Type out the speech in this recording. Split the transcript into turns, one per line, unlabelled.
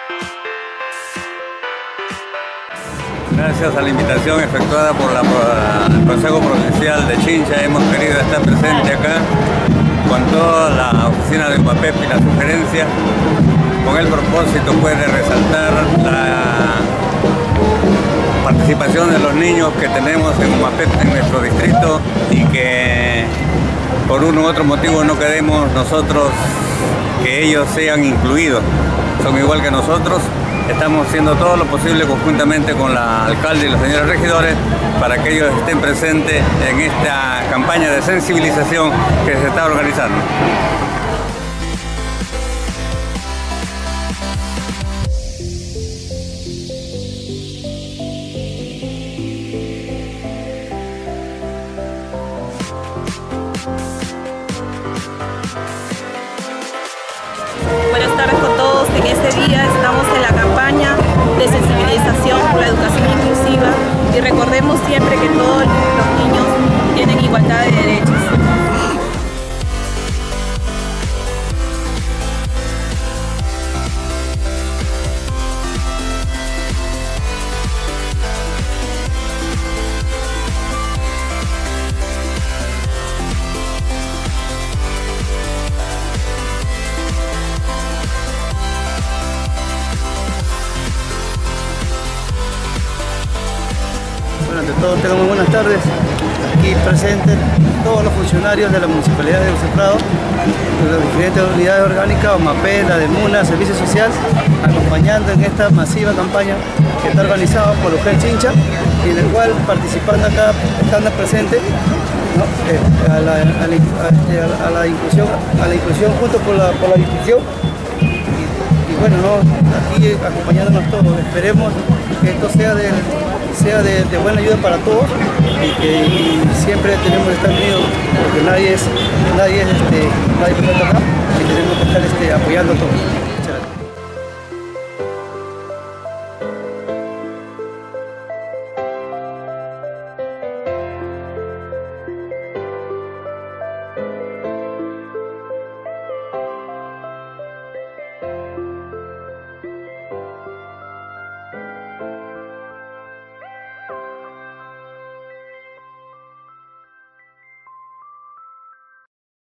Gracias a la invitación efectuada por el Consejo Provincial de Chincha, hemos querido estar presente acá con toda la oficina de UMAPEP y la sugerencia, con el propósito pues, de resaltar la participación de los niños que tenemos en UMAPEP en nuestro distrito y que por uno u otro motivo no queremos nosotros que ellos sean incluidos. Son igual que nosotros. Estamos haciendo todo lo posible conjuntamente con la alcalde y los señores regidores para que ellos estén presentes en esta campaña de sensibilización que se está organizando.
Buenas tardes con todos. En este día estamos en la campaña de sensibilización por la educación inclusiva y recordemos siempre que todos los niños tienen igualdad de derechos.
Bueno, ante todo, tengan muy buenas tardes. Aquí presentes todos los funcionarios de la Municipalidad de José Prado, de las diferentes unidades orgánicas, OMAPEP, la de MUNA, Servicio Social, acompañando en esta masiva campaña que está organizada por UGEL Chincha y en el cual participando acá, estando presentes, ¿no? a la inclusión junto con la distinción. Y bueno, ¿no? Aquí acompañándonos todos, esperemos que esto sea de buena ayuda para todos y siempre tenemos que estar unidos porque nadie perfecto acá y tenemos que estar apoyando a todos.